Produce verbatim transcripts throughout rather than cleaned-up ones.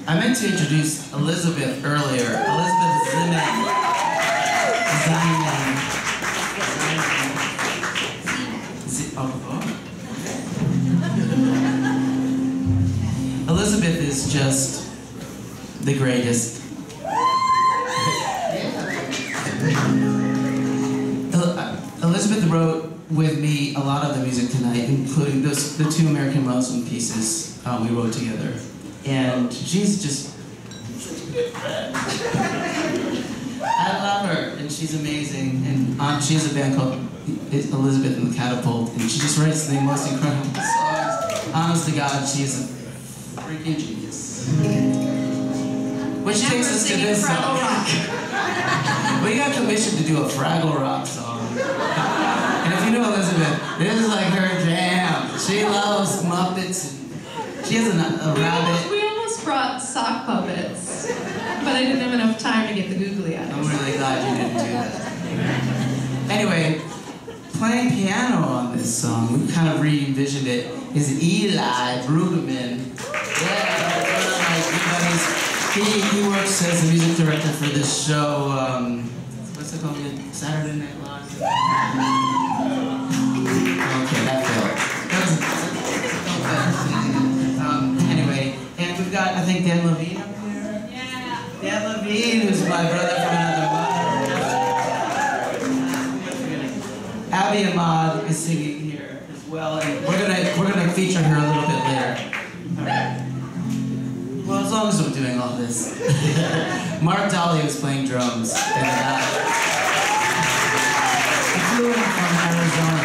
I meant to introduce Elizabeth earlier. Elizabeth Ziman. Ziman. Z oh, oh. Elizabeth is just the greatest. Elizabeth wrote with me a lot of the music tonight, including those, the two American Muslim pieces uh, we wrote together. And she's just, I love her, and she's amazing. And um, she has a band called Elizabeth and the Catapult, and she just writes the most incredible songs. Honest to God, she is a freaking genius. Which takes us to this song. We got commissioned to do a Fraggle Rock song. And if you know Elizabeth, this is like her jam. She loves Muppets. She has a, a rabbit. We almost brought sock puppets, but I didn't have enough time to get the googly eyes. I'm really glad you didn't do that. Anyway, playing piano on this song, we kind of re-envisioned it, is Eli Brueggemann. Yeah, one of my good buddies. He, he works as the music director for this show, um, what's it called? Saturday Night Live? Okay, that failed. Um, anyway, and we've got, I think, Dan Levine up here. Yeah. Dan Levine, who's my brother from another mother. Abby Ahmad is singing here as well, and we're gonna we're gonna feature her a little bit later. All right. Well, as long as I'm doing all this. Marc Dalio is playing drums. And, uh, I flew in from Arizona.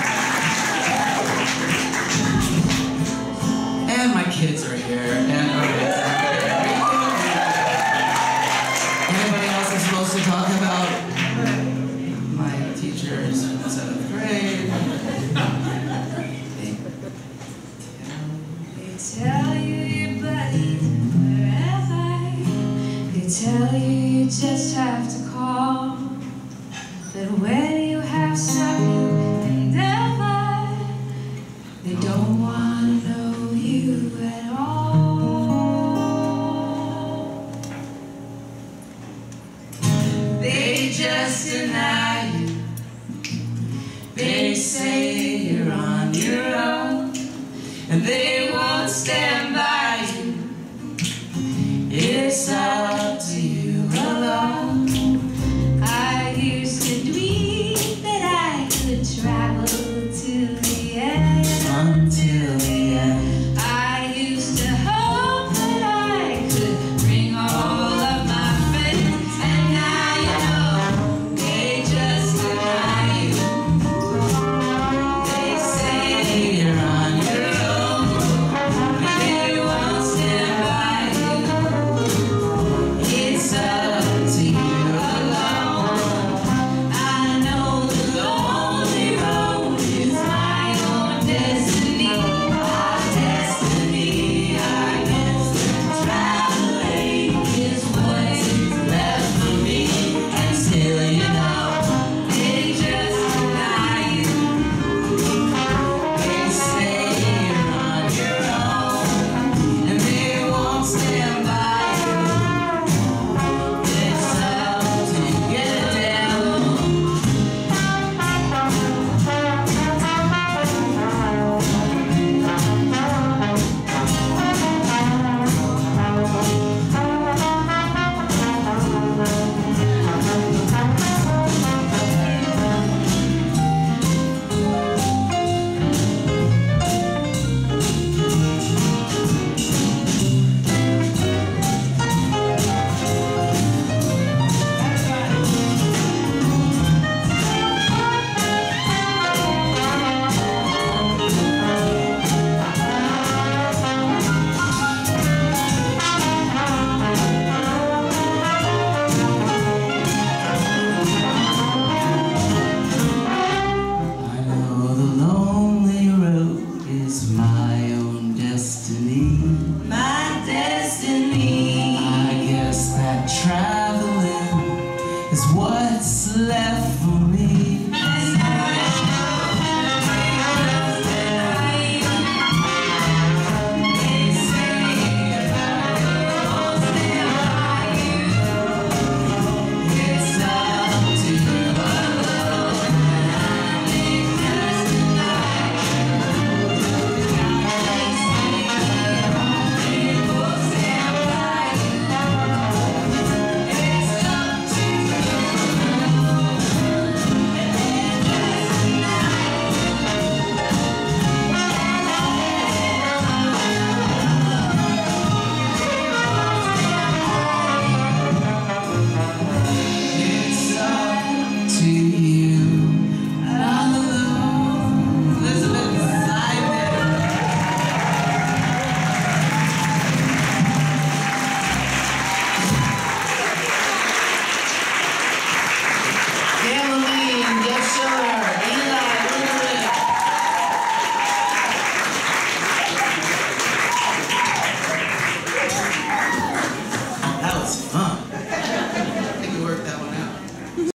And my kids are here. And okay. Anybody else is supposed to talk about? My teachers in seventh grade. They tell you your buddy. Tell you you just have to call, that when you have something endeavor, they don't want to know you at all. They just deny